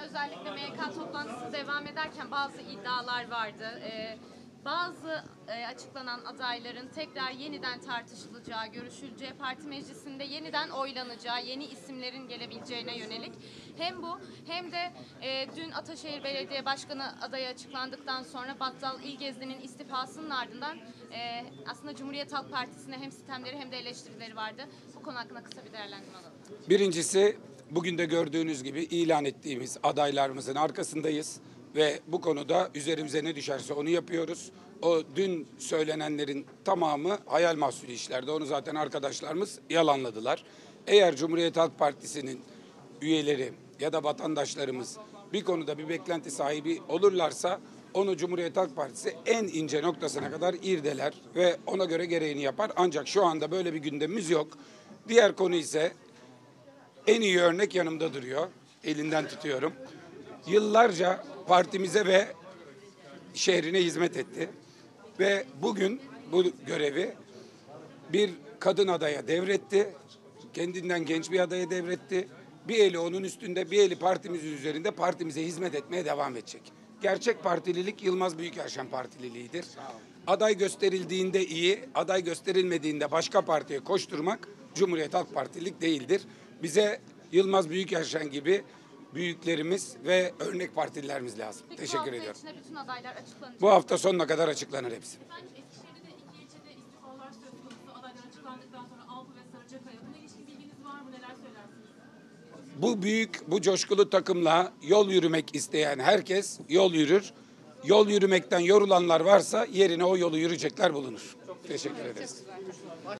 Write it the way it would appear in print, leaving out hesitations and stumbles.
özellikle MYK toplantısı devam ederken bazı iddialar vardı. Bazı açıklanan adayların tekrar yeniden tartışılacağı, görüşüleceği, parti meclisinde yeniden oylanacağı, yeni isimlerin gelebileceğine yönelik. Hem bu hem de dün Ataşehir Belediye Başkanı adayı açıklandıktan sonra Battal İlgezdi'nin istifasının ardından aslında Cumhuriyet Halk Partisi'ne hem sistemleri hem de eleştirileri vardı. Bu konu hakkında kısa bir değerlendirme alalım. Birincisi, bugün de gördüğünüz gibi ilan ettiğimiz adaylarımızın arkasındayız ve bu konuda üzerimize ne düşerse onu yapıyoruz. O dün söylenenlerin tamamı hayal mahsulü işlerdi. Onu zaten arkadaşlarımız yalanladılar. Eğer Cumhuriyet Halk Partisi'nin üyeleri ya da vatandaşlarımız bir konuda bir beklenti sahibi olurlarsa onu Cumhuriyet Halk Partisi en ince noktasına kadar irdeler ve ona göre gereğini yapar. Ancak şu anda böyle bir gündemimiz yok. Diğer konu ise en iyi örnek yanımda duruyor. Elinden tutuyorum. Yıllarca partimize ve şehrine hizmet etti. Ve bugün bu görevi bir kadın adaya devretti. Kendinden genç bir adaya devretti. Bir eli onun üstünde, bir eli partimizin üzerinde, partimize hizmet etmeye devam edecek. Gerçek partililik Yılmaz Büyükerşen partililiğidir. Aday gösterildiğinde iyi, aday gösterilmediğinde başka partiye koşturmak Cumhuriyet Halk Partililik değildir. Bize Yılmaz Büyükerşen gibi büyüklerimiz ve örnek partililerimiz lazım. Peki, teşekkür ediyorum. Bu hafta içinde bütün adaylar açıklanacak. Bu hafta sonuna kadar açıklanır hepsi. Eskişehir'de de iki ilçede istifalar söz konusu adaylar açıklandıktan sonra Alpı ve Sarıcakaya. Buna ilişkin bilginiz var mı? Neler söylersiniz? Bu büyük, bu coşkulu takımla yol yürümek isteyen herkes yol yürür. Yol yürümekten yorulanlar varsa yerine o yolu yürüyecekler bulunur. Teşekkür ederiz.